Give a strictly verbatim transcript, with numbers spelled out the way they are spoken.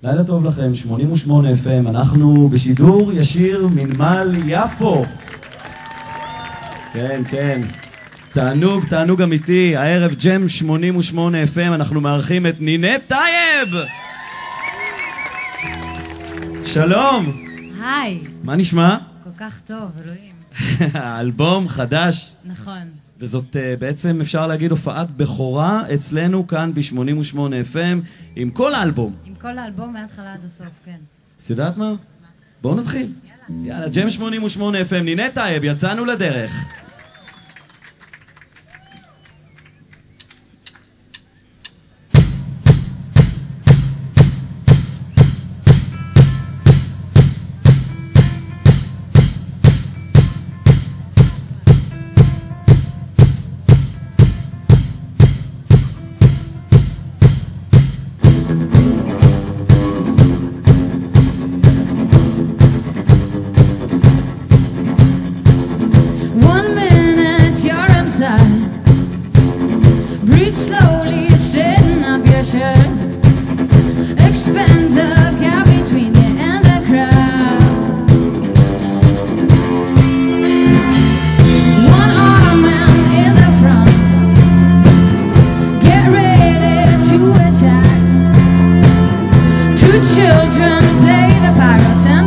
לילה טוב לכם, שמונים ושמונה אף אם, אנחנו בשידור ישיר מנמל יפו. כן, כן. תענוג, תענוג אמיתי. הערב ג'ם שמונים ושמונה אף אם, אנחנו מארחים את נינט טייב. שלום. היי. מה נשמע? כל כך טוב, אלוהים. אלבום חדש. נכון. וזאת uh, בעצם אפשר להגיד הופעת בכורה אצלנו כאן ב-שמונים ושמונה אף אם עם כל האלבום. עם כל האלבום מההתחלה עד הסוף, כן. אז יודעת מה? בואו נתחיל. יאללה. יאללה, ג'ם שמונים ושמונה אף אם, נינט טייב, יצאנו לדרך. Breathe slowly, straighten up your shirt. Expand the gap between you and the crowd. One arm man in the front. Get ready to attack. Two children play the pirates and